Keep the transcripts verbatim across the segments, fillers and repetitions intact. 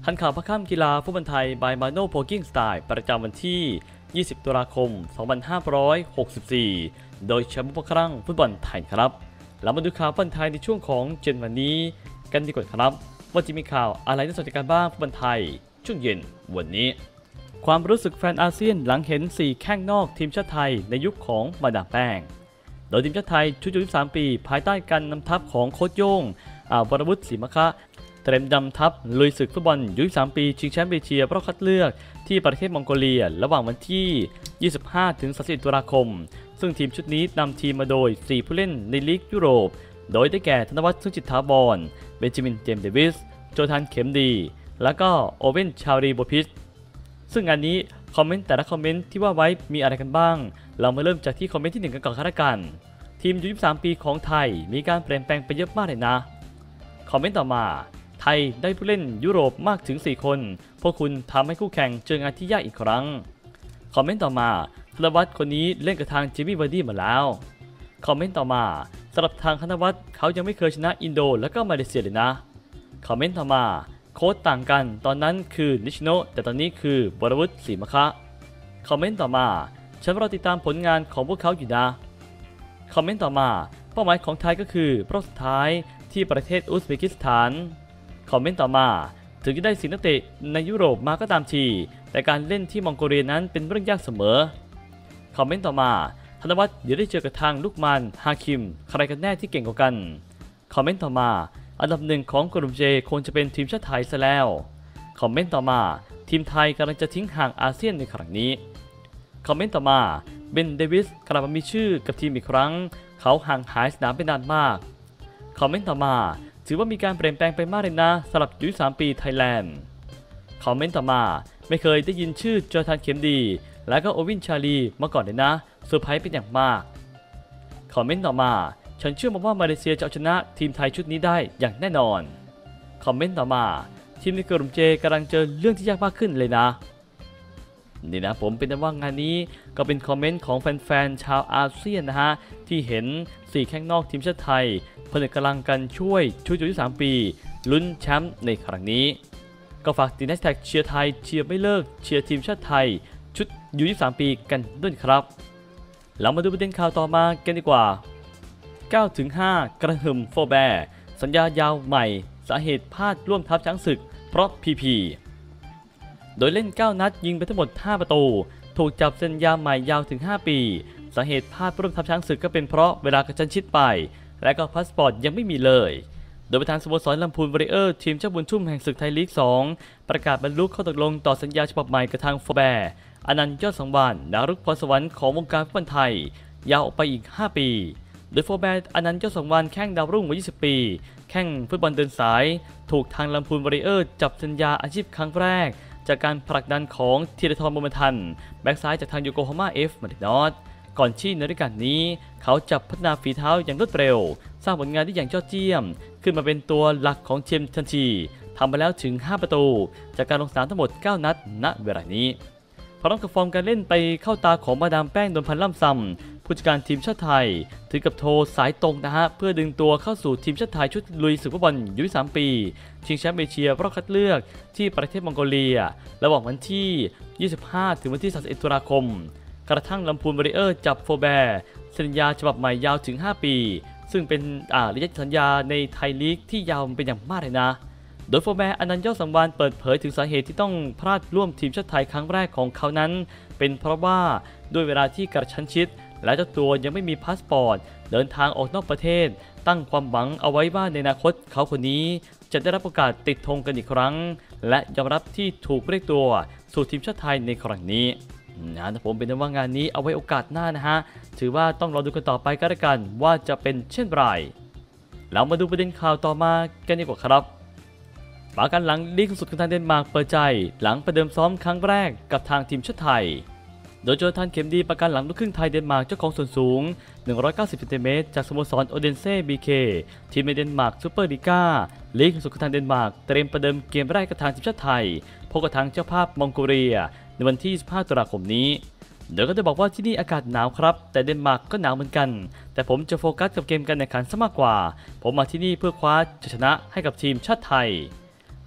ทันข่าวพักค่ำกีฬาฟุตบอลไทย by Mano Poking Style ประจำวันที่ ยี่สิบ ตุลาคม สองพันห้าร้อยหกสิบสี่ โดยแชมป์ครั้งฟุตบอลไทยครับเรามาดูข่าวฟุตบอลไทยในช่วงของเย็นวันนี้กันดีกว่าครับว่าจะมีข่าวอะไรน่าสนใจกันบ้างฟุตบอลไทยช่วงเย็นวันนี้ความรู้สึกแฟนอาเซียนหลังเห็นสี่แข้งนอกทีมชาติไทยในยุคของมาดามแป้งโดยทีมชาติไทยชุดยี่สิบสามปีภายใต้การนำทัพของโค้ชโย่งอ่าวรวุฒิศรีมะคะเตรียมนำทัพลุยศึกฟุตบอลยูยี่สิบสามปีชิงแชมป์เอเชียรอบคัดเลือกที่ประเทศมองโกเลียระหว่างวันที่ ยี่สิบห้าถึงสามสิบเอ็ด ตุลาคมซึ่งทีมชุดนี้นำทีมมาโดยสี่ผู้เล่นในลีกยุโรปโดยได้แก่ธนวัฒน์ สุจิตถาวรเบนจามิน เจมส์ เดวิสโจทัน เข็มดีและก็โอเว่น ชารีโบพิชซึ่งงานนี้คอมเมนต์แต่ละคอมเมนต์ที่ว่าไว้มีอะไรกันบ้างเรามาเริ่มจากที่คอมเมนต์ที่หนึ่งกันก่อนกันทีมยูยี่สิบสามปีของไทยมีการเปลี่ยนแปลงไปเยอะมากเลยนะคอมเมนต์ต่อมาไทยได้ผู้เล่นยุโรปมากถึงสี่คนพวกคุณทำให้คู่แข่งเจองานที่ยากอีกครั้งคอมเมนต์ต่อมาธนวัฒน์คนนี้เล่นกับทางจิมมี่วาร์ดี้มาแล้วคอมเมนต์ต่อมาสำหรับทางธนวัฒน์เขายังไม่เคยชนะอินโดและก็มาเลเซียเลยนะคอมเมนต์ต่อมาโค้ชต่างกันตอนนั้นคือนิชโนแต่ตอนนี้คือวรวุฒิศรีมะคะคอมเมนต์ต่อมาฉันรอติดตามผลงานของพวกเขาอยู่นะคอมเมนต์ต่อมาเป้าหมายของไทยก็คือรอบสุดท้ายที่ประเทศอุซเบกิสถานคอมเมนต์ต่อมาถึงจะได้สินักเตะในยุโรปมาก็ตามทีแต่การเล่นที่มองโกเลียนั้นเป็นเรื่องยากเสมอคอมเมนต์ต่อมาธนวัฒน์เดี๋ยวได้เจอกับทางลูกมันฮาคิมใครกันแน่ที่เก่งกว่ากันคอมเมนต์ต่อมาอันดับหนึ่งของกลุ่ม J คงจะเป็นทีมชาติไทยซะแล้วคอมเมนต์ต่อมาทีมไทยกำลังจะทิ้งห่างอาเซียนในครั้งนี้คอมเมนต์ต่อมาเบน เดวิสกลับมามีชื่อกับทีมอีกครั้งเขาห่างหายสนามไปนานมากคอมเมนต์ต่อมาถือว่ามีการเปลี่ยนแปลงไปมากเลยนะสำหรับยูยี่สิบสามปีไทยแลนด์คอมเมนต์ต่อมาไม่เคยได้ยินชื่อโจทัน เข็มดีและก็โอวิน ชาลีมาก่อนเลยนะเซอร์ไพรส์เป็นอย่างมากคอมเมนต์ต่อมาฉันเชื่อว่ามาเลเซียจะเอาชนะทีมไทยชุดนี้ได้อย่างแน่นอนคอมเมนต์ต่อมาทีมในกลุ่ม J กำลังเจอเรื่องที่ยากมากขึ้นเลยนะนี่นะผมเป็นว่างานนี้ก็เป็นคอมเมนต์ของแฟนๆชาวอาเซียนนะฮะที่เห็นสี่แข้งนอกทีมชาติไทยผนึกกำลังกันช่วยชุดยูยี่สิบสามปีลุ้นแชมป์ในครั้งนี้ก็ฝากติดแฮชแท็กเชียร์ไทยเชียร์ไม่เลิกเชียร์ทีมชาติไทยชุดยูยี่สิบสามปีกันด้วยครับเรามาดูประเด็นข่าวต่อมากันดีกว่า เก้าถึงห้า กระหึ่มโฟแบร์สัญญายาวใหม่สาเหตุพลาดร่วมทัพช้างศึกเพราะ พี พี โดยเล่นเก้านัดยิงไปทั้งหมดห้าประตูถูกจับเซ็นยาใหม่ยาวถึงห้าปีสาเหตุพลาดร่วมทัพช้างศึกก็เป็นเพราะเวลากระชั้นชิดไปและก็พาสปอร์ตยังไม่มีเลยโดยประธานสโมสรลำพูนวอริเออร์ทีมเจ้าบุญชุ่มแห่งศึกไทยลีกสองประกาศบรรลุข้อตกลงต่อสัญญาฉบับใหม่กับทางโฟแบร์อนันต์ยอดสังวาลดาวรุ่งพรสวรรค์ของวงการฟุตบอลไทยยาวออกไปอีกห้าปีโดยโฟแบร์อนันต์ยอดสังวาลแข้งดาวรุ่งวัยยี่สิบปีแข้งฟุตบอลเดินสายถูกทางลำพูนวอริเออร์จับสัญญาอาชีพครั้งแรกจากการผลักดันของธีรทร โมเมนทันแบ็กซ้ายจากทางโยโกฮาม่าเอฟมาดริดนอตก่อนที่ในฤดูกาลนี้เขาจะพัฒนาฝีเท้าอย่างรวดเร็วสร้างผลงานได้อย่างยอดเยี่ยมขึ้นมาเป็นตัวหลักของทีมทันทีทำไปแล้วถึงห้าประตูจากการลงสนามทั้งหมดเก้านัดณเวลานี้พร้อมกับฟอร์มการเล่นไปเข้าตาของมาดามแป้ง นวลพันธ์ล่ำซำผู้จัดการทีมชาติไทยถึงกับโทรสายตรงนะฮะเพื่อดึงตัวเข้าสู่ทีมชาติไทยชุดลุยศึกฟุตบอลยูยี่สิบสามปีชิงแชมป์เอเชียรอบคัดเลือกที่ประเทศมองโกเลียระหว่างวันที่ยี่สิบห้าถึงวันที่สามสิบเอ็ดตุลาคมกระทั่งลำพูนวอริเออร์จับโฟแบร์สัญญาฉบับใหม่ยาวถึงห้าปีซึ่งเป็นระยะสัญญาในไทยลีกที่ยาวเป็นอย่างมากเลยนะโดยโฟแบร์อนันต์ยอดสังวาลเปิดเผยถึงสาเหตุที่ต้องพลาดร่วมทีมชาติไทยครั้งแรกของเขานั้นเป็นเพราะว่าด้วยเวลาที่กระชั้นชิดและเจ้าตัวยังไม่มีพาสปอร์ตเดินทางออกนอกประเทศตั้งความหวังเอาไว้ว่าในอนาคตเขาคนนี้จะได้รับโอกาสติดธงกันอีกครั้งและยอมรับที่ถูกเรียกตัวสู่ทีมชาติไทยในครั้งนี้นะผมเป็นว่างานนี้เอาไว้โอกาสหน้านะฮะถือว่าต้องรอดูกันต่อไปก็แล้วกันว่าจะเป็นเช่นไรเรามาดูประเด็นข่าวต่อมากันดีกว่าครับปากันหลังลีกสุดของทางเดนมาร์กเปิดใจหลังประเดิมซ้อมครั้งแรกกับทางทีมชาติไทยโดยโจทัน เข็มดีประกันหลังลูกครึ่งไทยเดนมาร์กเจ้าของส่วนสูงหนึ่งร้อยเก้าสิบเซนติเมตรจากสโมสรโอเดนเซ่ บี เค ทีมในเดนมาร์กซูเปอร์ลีก้าลีกสุดของทางเดนมาร์กเตรียมประเดิมเกมแรกกับทางทีมชาติไทยพบกับทางเจ้าภาพมองโกเลียในวันที่ยี่สิบห้าตุลาคมนี้โดยก็จะบอกว่าที่นี่อากาศหนาวครับแต่เดนมาร์กก็หนาวเหมือนกันแต่ผมจะโฟกัสกับเกมการแข่งขันซะมากกว่าผมมาที่นี่เพื่อคว้าชัยชนะให้กับทีมชาติไทย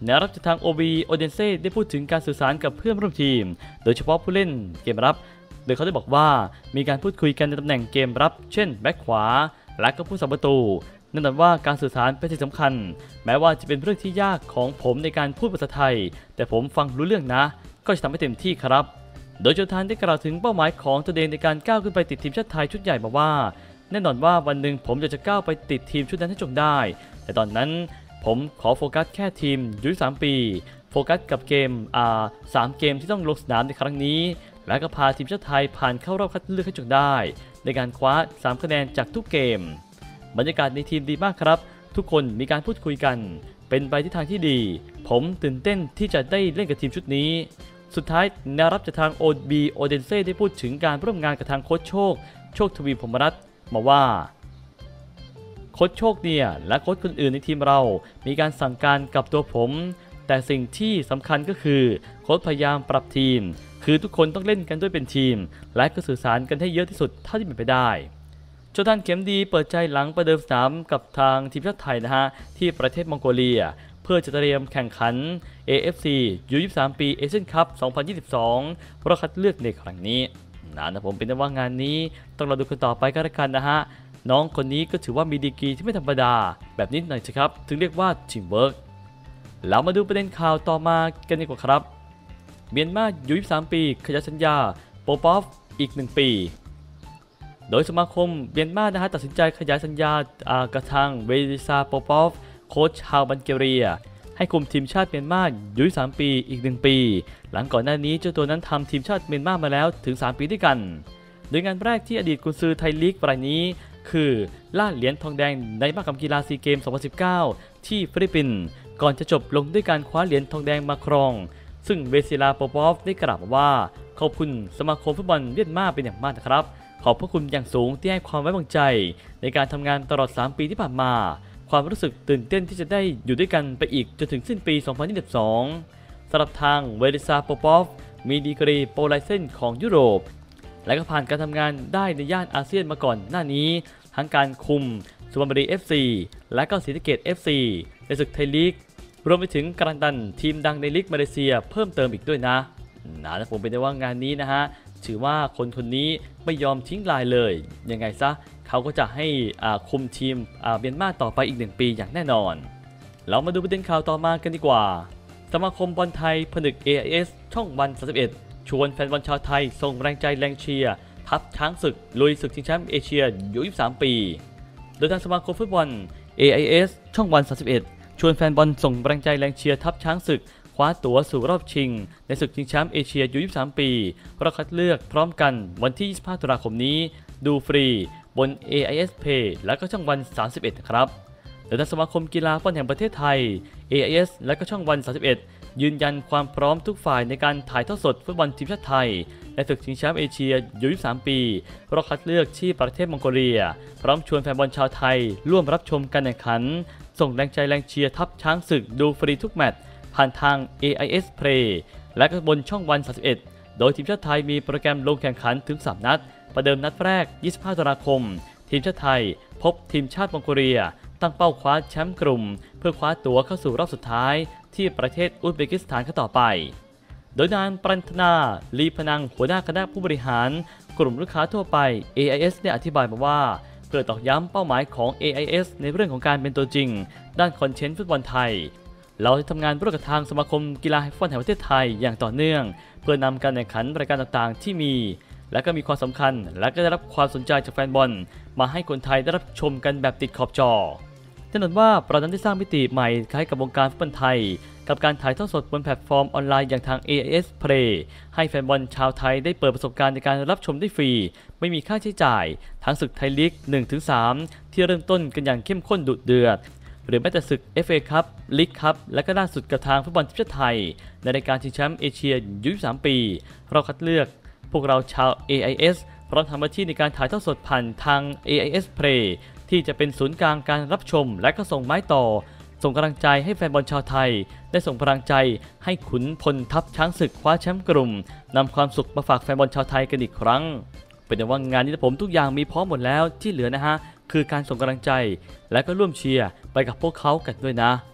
แนวรับจากทาง โอ บี โอเดนเซ่ได้พูดถึงการสื่อสารกับเพื่อนร่วมทีมโดยเฉพาะผู้เล่นเกมรับโดยเขาได้บอกว่ามีการพูดคุยกันในตำแหน่งเกมรับเช่นแบ็คขวาและก็ผู้สับประตูนั่นหมายว่าการสื่อสารเป็นสิ่งสำคัญแม้ว่าจะเป็นเรื่องที่ยากของผมในการพูดภาษาไทยแต่ผมฟังรู้เรื่องนะก็จะทำให้เต็มที่ครับโดยโจทานได้กล่าวถึงเป้าหมายของตัวเองในการก้าวขึ้นไปติดทีมชาติไทยชุดใหญ่มาว่าแน่นอนว่าวันหนึ่งผมอยากจะก้าวไปติดทีมชุดนั้นให้จงได้แต่ตอนนั้นผมขอโฟกัสแค่ทีมอายุสามปีโฟกัสกับเกมอ่าสามเกมที่ต้องลงสนามในครั้งนี้และก็พาทีมชาติไทยผ่านเข้ารอบคัดเลือกให้จงได้ในการคว้าสามคะแนนจากทุกเกมบรรยากาศในทีมดีมากครับทุกคนมีการพูดคุยกันเป็นไปที่ทางที่ดีผมตื่นเต้นที่จะได้เล่นกับทีมชุดนี้สุดท้ายแนวรับจากทาง โอ บี โอเดนเซ่ได้พูดถึงการร่วมงานกับทางโค้ชโชคโชคทวีพรหมรัตน์มาว่าโค้ชโชคเนี่ยและโค้ชคนอื่นในทีมเรามีการสั่งการกับตัวผมแต่สิ่งที่สำคัญก็คือโค้ชพยายามปรับทีมคือทุกคนต้องเล่นกันด้วยเป็นทีมและก็สื่อสารกันให้เยอะที่สุดเท่าที่เป็นไปได้โจทานเข็มดีเปิดใจหลังประเดิมสนามกับทางทีมชาติไทยนะฮะที่ประเทศมองโกเลียเพื่อจะเตรียมแข่งขัน เอ เอฟ ซี ยู ยี่สิบสาม ปีเอเชียนคัพ สองพันยี่สิบสองรอบคัดเลือกในครั้งนี้นะผมเป็นว่างานนี้ต้องรอดูกันต่อไปก็แล้วกันนะฮะน้องคนนี้ก็ถือว่ามีดีกรีที่ไม่ธรรมดาแบบนี้หน่อยสิครับถึงเรียกว่าทีมเวิร์กแล้วมาดูประเด็นข่าวต่อมากันดีกว่าครับเมียนมาอยู่ยี่สิบสามปีขยายสัญญาโปปอฟอีกหนึ่งปีโดยสมาคมเมียนมานะฮะตัดสินใจขยายสัญญากระทั่งเวลิซาโปปอฟโค้ชชาวบัลแกเรียให้คุมทีมชาติเมียนมาอยู่ยี่สิบสามปีอีกหนึ่งปีหลังก่อนหน้านี้เจ้าตัวนั้นทำทีมชาติเมียนมามาแล้วถึงสามปีด้วยกันโดยงานแรกที่อดีตกุนซือไทยลีกรายนี้คือล่าเหรียญทองแดงในมหกรรมกีฬาซีเกมสองพันสิบเก้าที่ฟิลิปปินส์ก่อนจะจบลงด้วยการคว้าเหรียญทองแดงมาครองซึ่งเวซิลาโปปอฟได้กล่าวว่าขอบคุณสมาคมฟุตบอลเมียนมาเป็นอย่างมากนะครับขอบพระคุณอย่างสูงที่ให้ความไว้วางใจในการทำงานตลอดสามปีที่ผ่านมาความรู้สึกตื่นเต้นที่จะได้อยู่ด้วยกันไปอีกจนถึงสิ้นปีสองพันยี่สิบสองสำหรับทางเวลิซาโปปอฟมีดีกรีโปรไลเซนของยุโรปและก็ผ่านการทำงานได้ในย่านอาเซียนมาก่อนหน้านี้ทั้งการคุมสุพรรณบุรี เอฟ ซี และก็ศรีสะเกษ เอฟ ซี ในศึกไทยลีกรวมไปถึงการดันทีมดังในลีกมาเลเซียเพิ่มเติมอีกด้วยนะนะผมเป็นได้ว่างานนี้นะฮะถือว่าคนคนนี้ไม่ยอมทิ้งลายเลยยังไงซะเขาก็จะให้คุมทีมเมียนมาต่อไปอีกหนึ่งปีอย่างแน่นอนเรามาดูประเด็นข่าวต่อมากันดีกว่าสมาคมบอลไทยผนึก เอ ไอ เอส ช่องวันสามสิบเอ็ดชวนแฟนบอลชาวไทยส่งแรงใจแรงเชียร์ทัพช้างศึกลุยศึกชิงแชมป์เอเชียอายุยี่สิบสามปีโดยทางสมาคมฟุตบอล เอ ไอ เอส ช่องวันสามสิบเอ็ดชวนแฟนบอลส่งแรงใจแรงเชียร์ทัพช้างศึกคว้าตั๋วสู่รอบชิงในศึกชิงแชมป์เอเชียอายุยี่สิบสามปีรอบคัดเลือกพร้อมกันวันที่ยี่สิบห้าตุลาคมนี้ดูฟรีบน เอ ไอ เอส Pay และก็ช่องวันสามสิบเอ็ดครับโดยทางสมาคมกีฬาฟุตบอลแห่งประเทศไทย เอ ไอ เอส และก็ช่องวันสามสิบเอ็ดยืนยันความพร้อมทุกฝ่ายในการถ่ายทอดสดฟุตบอลทีมชาติไทยในศึกชิงแชมป์เอเชียอายุยี่สิบสามปีรอบคัดเลือกที่ประเทศมองโกเลียพร้อมชวนแฟนบอลชาวไทยร่วมรับชมการแข่งขันส่งแรงใจแรงเชียร์ทัพช้างศึกดูฟรีทุกแมตช์ผ่านทาง เอ ไอ เอส Play และก็บนช่องวันสามสิบเอ็ดโดยทีมชาติไทยมีโปรแกรมลงแข่งขันถึงสามนัดประเดิมนัดแรกยี่สิบห้าตุลาคมทีมชาติไทยพบทีมชาติมองโกเลียตั้งเป้าคว้าแชมป์กลุ่มเพื่อคว้าตั๋วเข้าสู่รอบสุดท้ายที่ประเทศอุซเบกิสถานกันต่อไปโดยนายปรันธนาลีพนังหัวหน้าคณะผู้บริหารกลุ่มลูกค้าทั่วไป เอ ไอ เอส ได้อธิบายมาว่าเพื่อตอกย้ำเป้าหมายของ เอ ไอ เอส ในเรื่องของการเป็นตัวจริงด้านคอนเทนต์ฟุตบอลไทยเราจะทำงานร่วมกับทางสมาคมกีฬาฟุตบอลแห่งประเทศไทยอย่างต่อเนื่องเพื่อนำการแข่งขันรายการต่างๆที่มีและก็มีความสำคัญและก็ได้รับความสนใจจากแฟนบอลมาให้คนไทยได้รับชมกันแบบติดขอบจอแน่นอนว่าเรานั้นได้สร้างมิติใหม่คล้ายกับวงการฟุตบอลไทยกับการถ่ายทอดสดบนแพลตฟอร์มออนไลน์อย่างทาง เอ ไอ เอส Play ให้แฟนบอลชาวไทยได้เปิดประสบการณ์ในการรับชมได้ฟรีไม่มีค่าใช้จ่ายทั้งศึกไทยลีก หนึ่งถึงสาม ที่เริ่มต้นกันอย่างเข้มข้นดุเดือดหรือแม้แต่ศึก เอฟ เอ คัพ ลีกคัพและก็ล่าสุดกับทางฟุตบอลทีมชาติไทยในรายการชิงแชมป์เอเชียอายุยี่สิบสามปีเราคัดเลือกพวกเราชาว เอ ไอ เอส พร้อมทำหน้าที่ในการถ่ายทอดสดผ่านทาง เอ ไอ เอส Play ที่จะเป็นศูนย์กลางการรับชมและก็ส่งไม้ต่อส่งกำลังใจให้แฟนบอลชาวไทยได้ส่งพลังใจให้ขุนพลทัพช้างศึกคว้าแชมป์กลุ่มนำความสุขมาฝากแฟนบอลชาวไทยกันอีกครั้งเป็นแต่ว่างานนี้ผมทุกอย่างมีพร้อมหมดแล้วที่เหลือนะฮะคือการส่งกำลังใจและก็ร่วมเชียร์ไปกับพวกเขากันด้วยนะ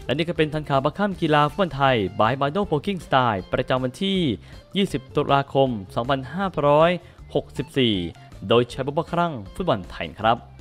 และนี่ก็เป็นทันข่าวบัคค่ำกีฬาฟุตบอลไทย by Mano Poking Style ประจำวันที่ ยี่สิบ ตุลาคม สองพันห้าร้อยหกสิบสี่ โดยใช้บุพครั้งฟุตบอลไทยครับ